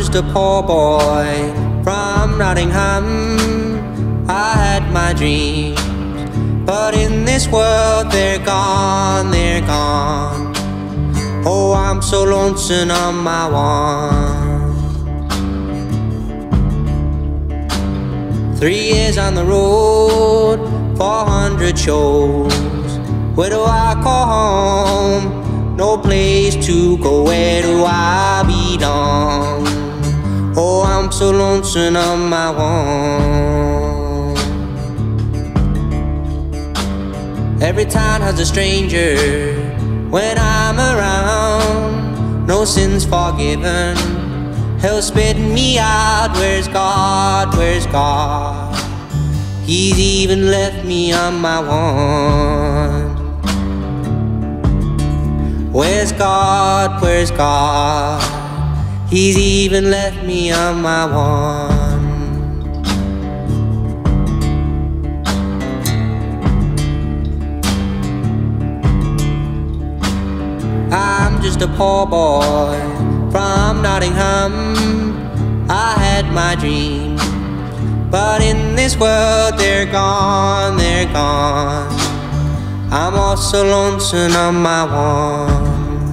just a poor boy from Nottingham. I had my dreams, but in this world they're gone, they're gone. Oh, I'm so lonesome on my one. 3 years on the road, 400 shows. Where do I call home? No place to go, where do I belong? Oh, I'm so lonesome on my own. Every town has a stranger when I'm around. No sins forgiven, he'll spit me out. Where's God, where's God? He's even left me on my own. Where's God, where's God? He's even left me on my one. I'm just a poor boy from Nottingham. I had my dreams, but in this world they're gone, they're gone. I'm also lonesome on my one.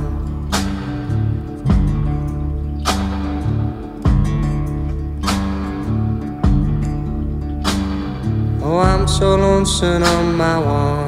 Oh, I'm so lonesome on my one.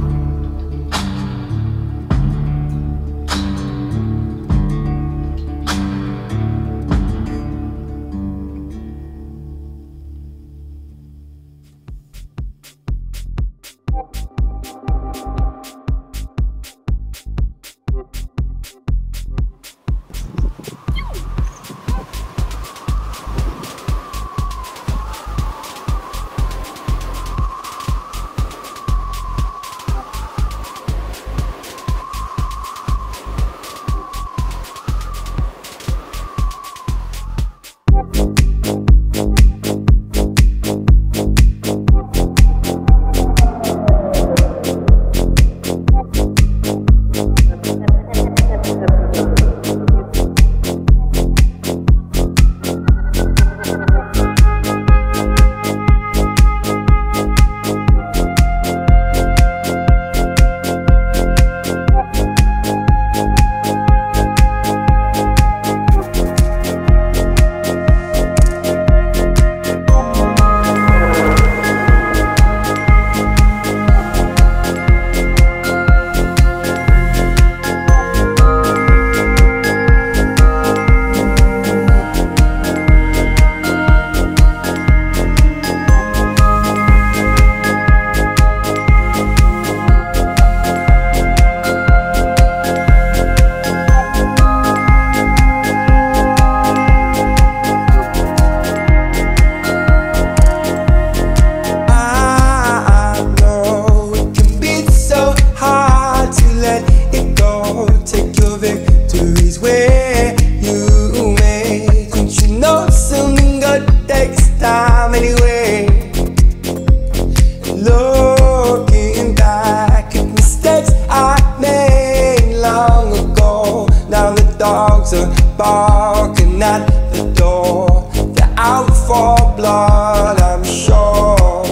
Barking at the door, they're out for blood, I'm sure.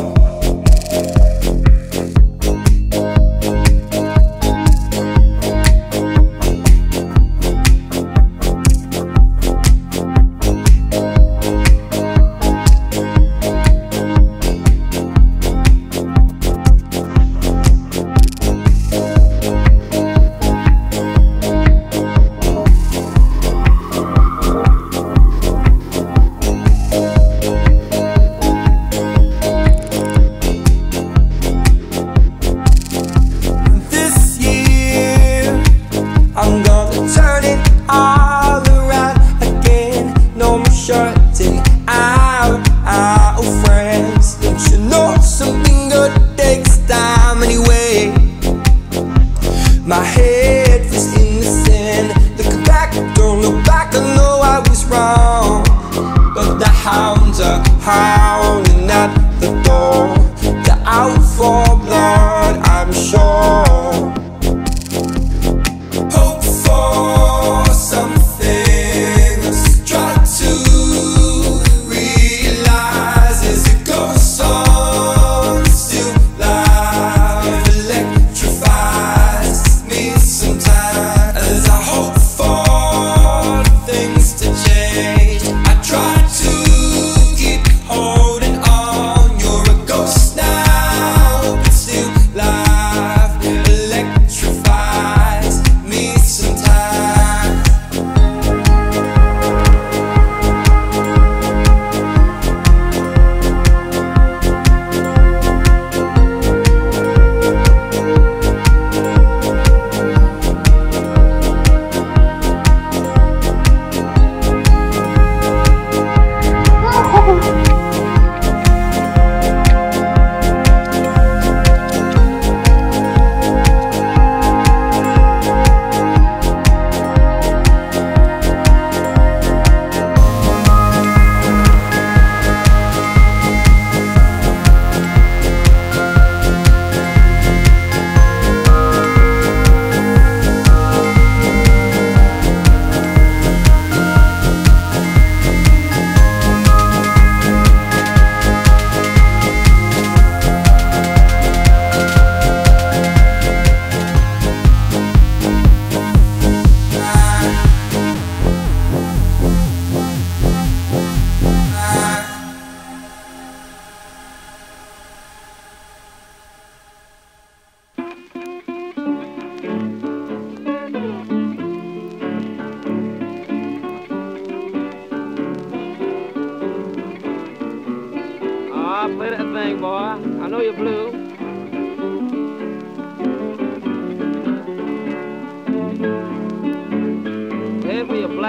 My head was in the sand. Looking back, don't look back, I know I was wrong. But the hounds are howling at the door. They're out for blood, I'm sure. Hope for something, let's try to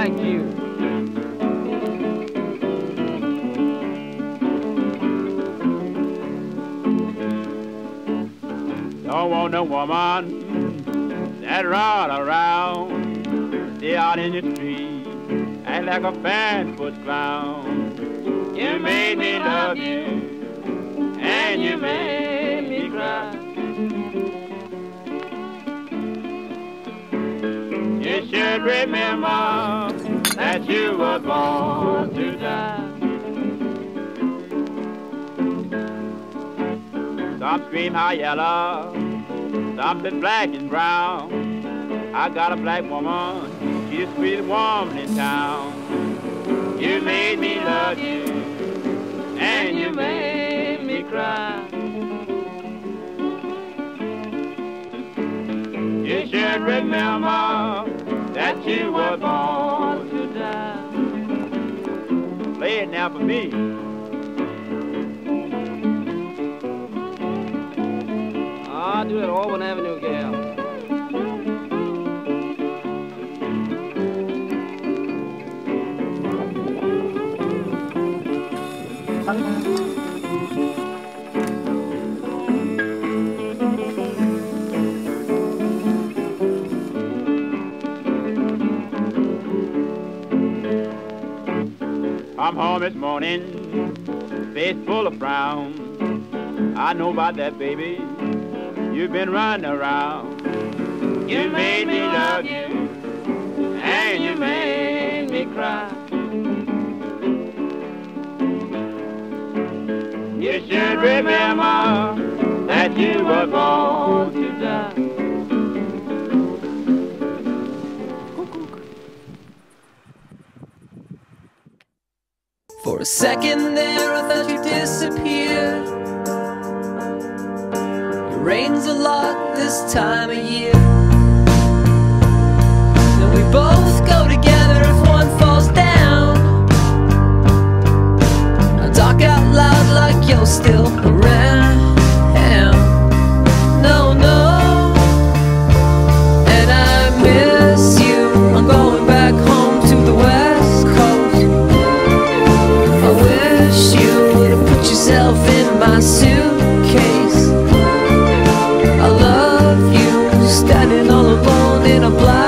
Thank you. Don't want no woman that run around, stay out in the street, act like a fan-foot clown. You made me love you, and you made me cry. You should remember that you were born to die. Some scream high yellow, some is black and brown. I got a black woman, she's the sweetest woman in town. You made me love you, and you made me cry. You should remember that you were born to die. Play it now for me. I'll do that Auburn Avenue gal. I'm home this morning, face full of frown. I know about that, baby. You've been running around. You made me love you, and you made me cry. You should remember that you were born to die. For a second there I thought you disappeared. It rains a lot this time of year, and we both go together if one falls down. I talk out loud like you're still around. No, no, and I miss you. I'm going back home to the West Coast. I wish you would have put yourself in my suitcase. I love you, standing all alone in a black